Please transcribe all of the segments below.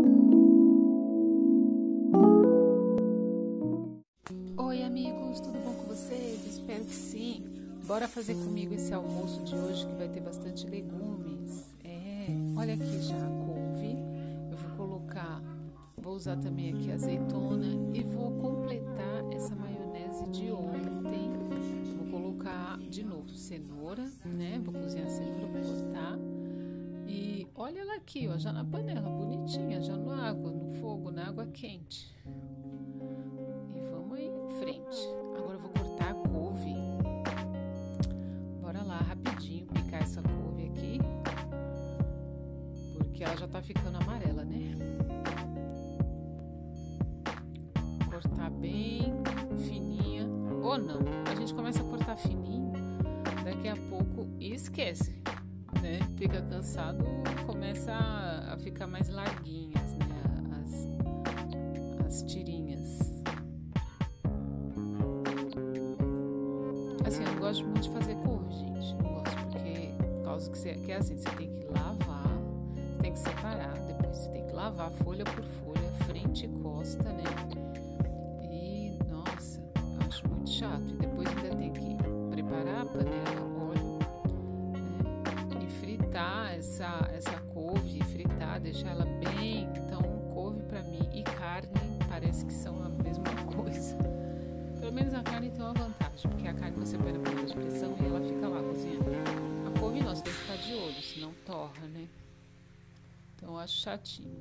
Oi amigos, tudo bom com vocês? Espero que sim. Bora fazer comigo esse almoço de hoje que vai ter bastante legumes. Olha aqui já a couve. Eu vou colocar, vou usar também aqui a azeitona e vou completar essa maionese de ontem. Vou colocar de novo cenoura, né? Vou cozinhar a cenoura, vou cortar. E olha ela aqui, ó, já na panela, bonitinha, já no água, no fogo, na água quente. Frente. Agora eu vou cortar a couve. Bora lá, rapidinho, picar essa couve aqui. Porque ela já tá ficando amarela, né? Cortar bem fininha. Ou não, a gente começa a cortar fininho, daqui a pouco esquece, né? Fica cansado, começa a ficar mais larguinhas, né? As tirinhas. Assim, eu não gosto muito de fazer couve, gente. Não gosto porque, por causa que é assim, você tem que lavar, você tem que separar, depois você tem que lavar folha por folha, frente e costa, né? E, nossa, eu acho muito chato. E depois ainda tem que preparar a panela, óleo, né? E fritar essa couve, deixar ela bem. Então, couve pra mim e carne parece que são a mesma coisa. Pelo menos a carne tem uma vantagem, porque a carne você põe na panela de pressão e ela fica lá cozinhando. A couve não, você tem que ficar de olho, senão torra, né? Então eu acho chatinho.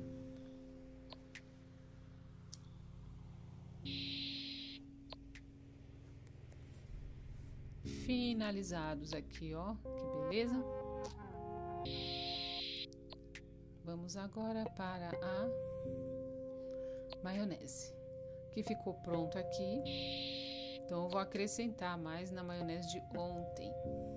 Finalizados aqui, ó, que beleza. Vamos agora para a maionese, que ficou pronto aqui. Então eu vou acrescentar mais na maionese de ontem.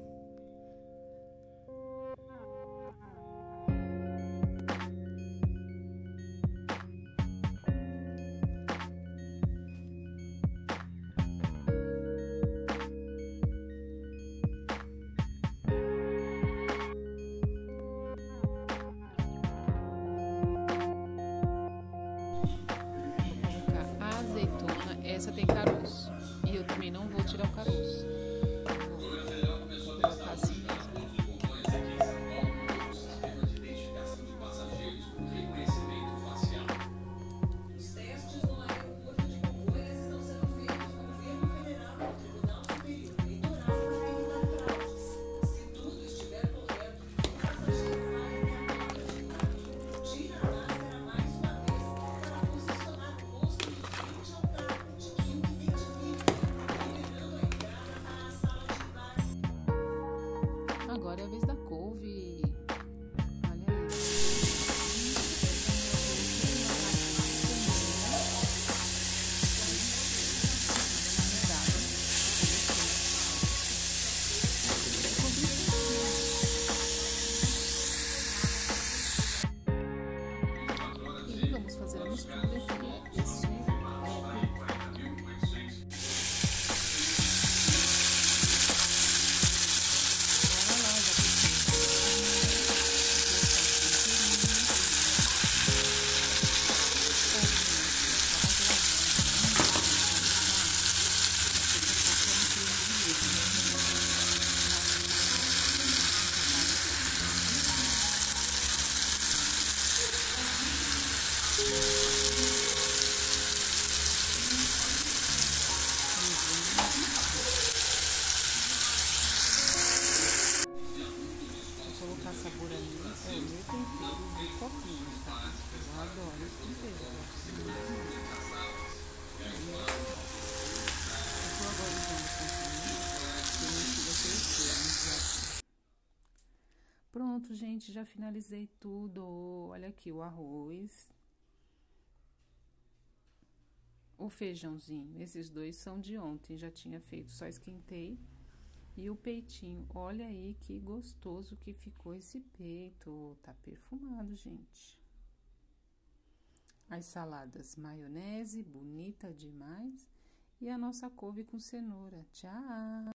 Essa tem caroço e eu também não vou tirar o caroço. Vou colocar assim mesmo. Os testes no aeroporto de Congonhas estão sendo feitos no governo federal e o Tribunal Superior Eleitoral para evitar fraudes. Se tudo estiver correto, o passageiro vai até a tira a máscara mais uma vez para posicionar o rosto de frente ao carro. Agora é a vez da couve. Olha aí. E vamos fazer a mistura aqui. Colocar sabor ali, é o meu tempero de copinho, tá? Eu adoro esse tempero, eu tô agora usando Pronto, gente, já finalizei tudo. Olha aqui o arroz, o feijãozinho, esses dois são de ontem, já tinha feito, só esquentei. E o peitinho, olha aí que gostoso que ficou esse peito, tá perfumado, gente. As saladas, maionese, bonita demais. E a nossa couve com cenoura. Tchau!